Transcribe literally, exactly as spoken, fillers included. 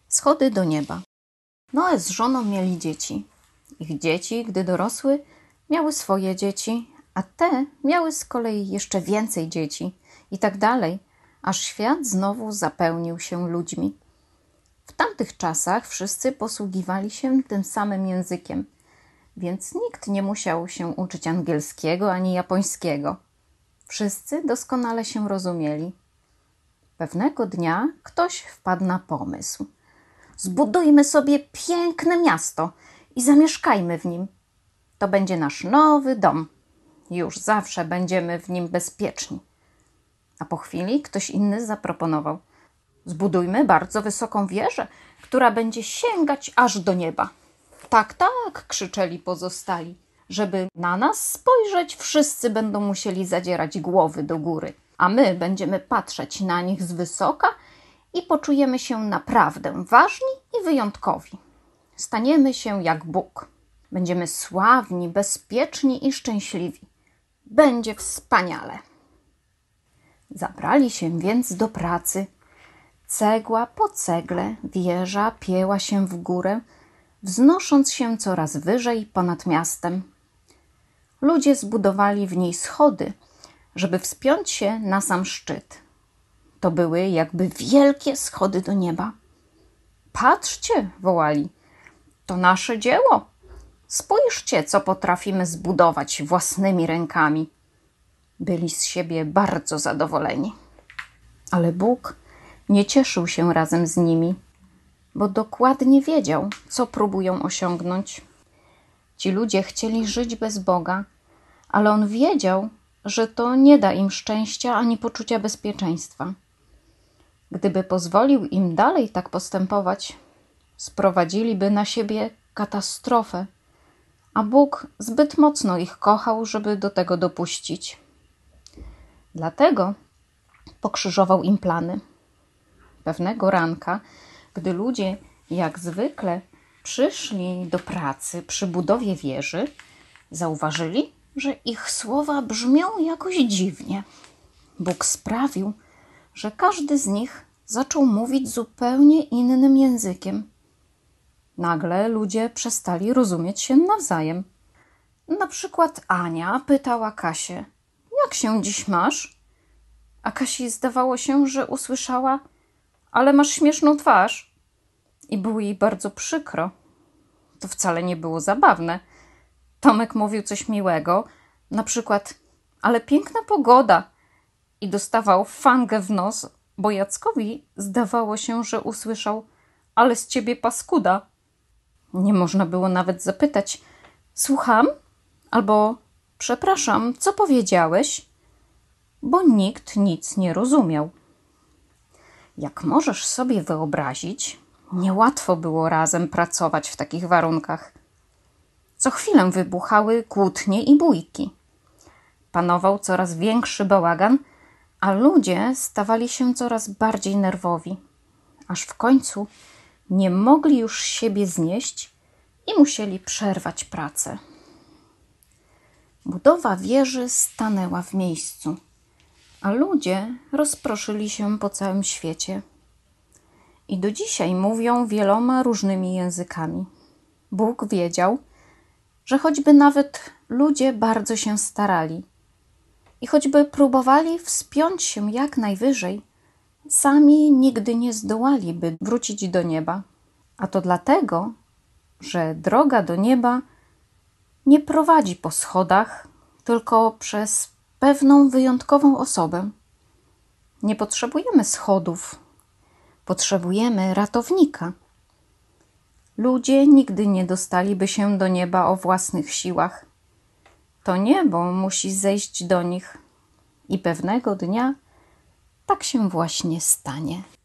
Schody do nieba. Noe z żoną mieli dzieci. Ich dzieci, gdy dorosły, miały swoje dzieci, a te miały z kolei jeszcze więcej dzieci i tak dalej, aż świat znowu zapełnił się ludźmi. W tamtych czasach wszyscy posługiwali się tym samym językiem, więc nikt nie musiał się uczyć angielskiego ani japońskiego. Wszyscy doskonale się rozumieli. Pewnego dnia ktoś wpadł na pomysł. Zbudujmy sobie piękne miasto i zamieszkajmy w nim. To będzie nasz nowy dom. Już zawsze będziemy w nim bezpieczni. A po chwili ktoś inny zaproponował. Zbudujmy bardzo wysoką wieżę, która będzie sięgać aż do nieba. Tak, tak, krzyczeli pozostali. Żeby na nas spojrzeć, wszyscy będą musieli zadzierać głowy do góry, a my będziemy patrzeć na nich z wysoka i poczujemy się naprawdę ważni i wyjątkowi. Staniemy się jak Bóg. Będziemy sławni, bezpieczni i szczęśliwi. Będzie wspaniale. Zabrali się więc do pracy. Cegła po cegle wieża pięła się w górę, wznosząc się coraz wyżej ponad miastem. Ludzie zbudowali w niej schody, żeby wspiąć się na sam szczyt. To były jakby wielkie schody do nieba. Patrzcie, wołali, to nasze dzieło. Spójrzcie, co potrafimy zbudować własnymi rękami. Byli z siebie bardzo zadowoleni. Ale Bóg nie cieszył się razem z nimi, bo dokładnie wiedział, co próbują osiągnąć. Ci ludzie chcieli żyć bez Boga, ale On wiedział, że to nie da im szczęścia ani poczucia bezpieczeństwa. Gdyby pozwolił im dalej tak postępować, sprowadziliby na siebie katastrofę, a Bóg zbyt mocno ich kochał, żeby do tego dopuścić. Dlatego pokrzyżował im plany. Pewnego ranka, gdy ludzie jak zwykle przyszli do pracy przy budowie wieży, zauważyli, że ich słowa brzmią jakoś dziwnie. Bóg sprawił, że każdy z nich zaczął mówić zupełnie innym językiem. Nagle ludzie przestali rozumieć się nawzajem. Na przykład Ania pytała Kasię, jak się dziś masz? A Kasi zdawało się, że usłyszała, ale masz śmieszną twarz. I było jej bardzo przykro. To wcale nie było zabawne. Tomek mówił coś miłego, na przykład, ale piękna pogoda. I dostawał fangę w nos, bo Jackowi zdawało się, że usłyszał, ale z ciebie paskuda. Nie można było nawet zapytać, słucham? Albo, przepraszam, co powiedziałeś? Bo nikt nic nie rozumiał. Jak możesz sobie wyobrazić, niełatwo było razem pracować w takich warunkach. Co chwilę wybuchały kłótnie i bójki. Panował coraz większy bałagan, a ludzie stawali się coraz bardziej nerwowi, aż w końcu nie mogli już siebie znieść i musieli przerwać pracę. Budowa wieży stanęła w miejscu, a ludzie rozproszyli się po całym świecie. I do dzisiaj mówią wieloma różnymi językami. Bóg wiedział, że choćby nawet ludzie bardzo się starali i choćby próbowali wspiąć się jak najwyżej, sami nigdy nie zdołaliby wrócić do nieba. A to dlatego, że droga do nieba nie prowadzi po schodach, tylko przez pewną wyjątkową osobę. Nie potrzebujemy schodów, potrzebujemy ratownika. Ludzie nigdy nie dostaliby się do nieba o własnych siłach. To niebo musi zejść do nich i pewnego dnia tak się właśnie stanie.